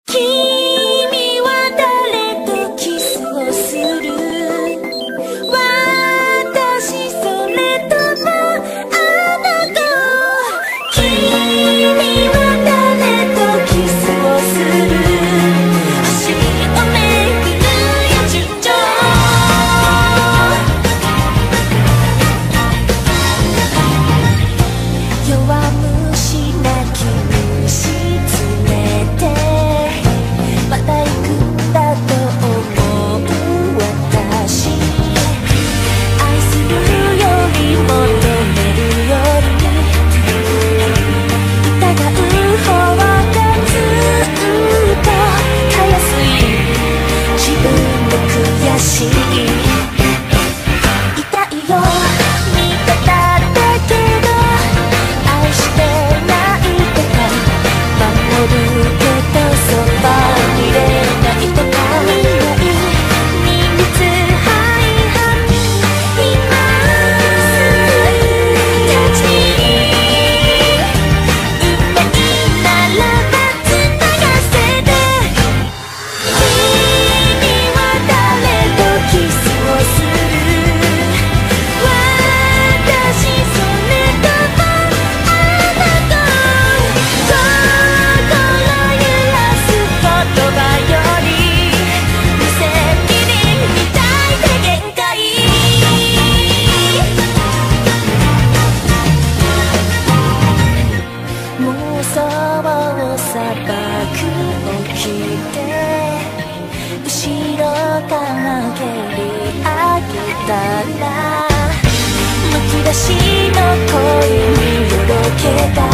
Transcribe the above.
君は誰とキスをする？私それともあなた？君は誰とキスをする？星を巡るよ純情。弱虫なき虫連れてまた行くんだと思う私。愛するより求めるより疑う方がずっとたやすい。自分も悔しい。痛いよ味方だけど愛してないとか守るけどそばにいれないとか未来二律背反今たち運命ならばつながせて。君は誰とキスをする？私それともあなた？心揺らす言葉より無責任みたいで限界。妄想を砂漠起きて後ろから蹴り上げたらむき出しの恋によろけた